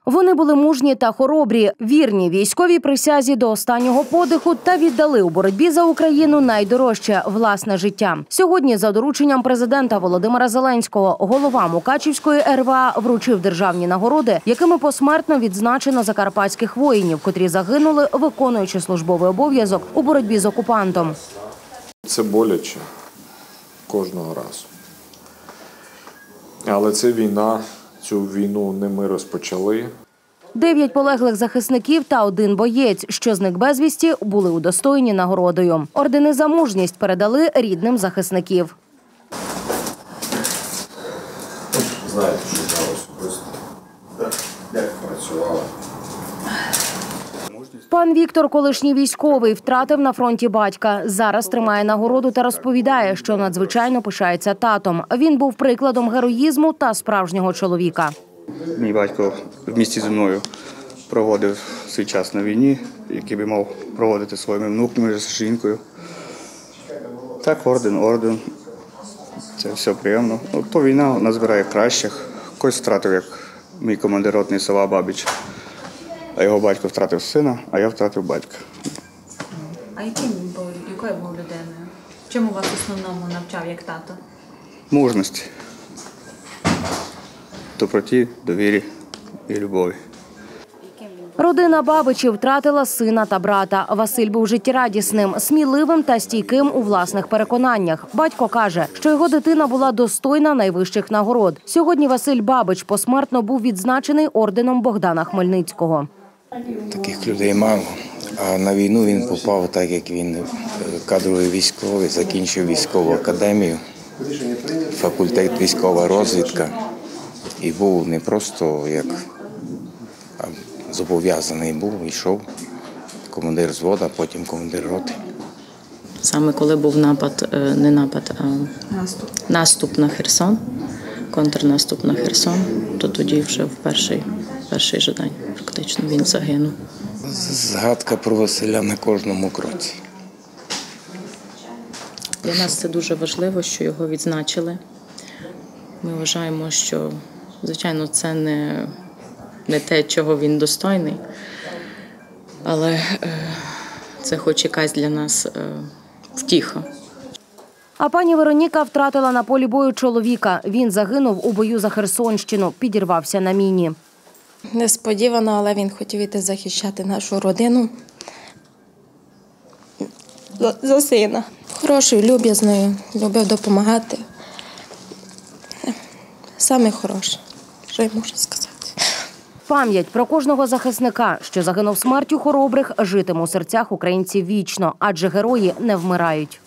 Вони були мужні та хоробрі, вірні військовій присязі до останнього подиху та віддали у боротьбі за Україну найдорожче – власне життя. Сьогодні за дорученням президента Володимира Зеленського голова Мукачівської РВА вручив державні нагороди, якими посмертно відзначено закарпатських воїнів, котрі загинули, виконуючи службовий обов'язок у боротьбі з окупантом. Це боляче кожного разу. Але це війна. Цю війну не ми розпочали. 9 полеглих захисників та 1 боєць, що зник безвісті, були удостоєні нагородою. Ордени за мужність передали рідним захисників. Знаєте, що я особисто працювала. Пан Віктор, колишній військовий, втратив на фронті батька. Зараз тримає нагороду та розповідає, що надзвичайно пишається татом. Він був прикладом героїзму та справжнього чоловіка. Мій батько в місті зі мною проводив свій час на війні, який би мав проводити своїми внуками з жінкою. Так, орден. Це все приємно. То війна назбирає кращих. Когось втратив, як мій командир ротний села Бабич. А його батько втратив сина, а я втратив батька. А якою був людиною? Чому вас в основному навчав як тато? Мужності, доброті, довірі і любові. Родина Бабичів втратила сина та брата. Василь був життєрадісним, сміливим та стійким у власних переконаннях. Батько каже, що його дитина була достойна найвищих нагород. Сьогодні Василь Бабич посмертно був відзначений орденом Богдана Хмельницького. Таких людей мало. А на війну він попав, так як він кадровий військовий, закінчив військову академію, факультет військова розвідка. І був не просто як зобов'язаний був, йшов командир взводу, а потім командир роти. Саме коли був наступ на Херсон, контрнаступ на Херсон, то тоді вже в перший же день фактично він загинув. Згадка про Василя на кожному кроці. Для нас це дуже важливо, що його відзначили. Ми вважаємо, що, звичайно, це не те, чого він достойний, але це хоч якась для нас втіха. А пані Вероніка втратила на полі бою чоловіка. Він загинув у бою за Херсонщину, підірвався на міні. Несподівано, але він хотів іти захищати нашу родину за сина. Хорошою, люб'язною, любив допомагати. Саме хороше, що я можу сказати. Пам'ять про кожного захисника, що загинув смертю хоробрих, житиме у серцях українців вічно, адже герої не вмирають.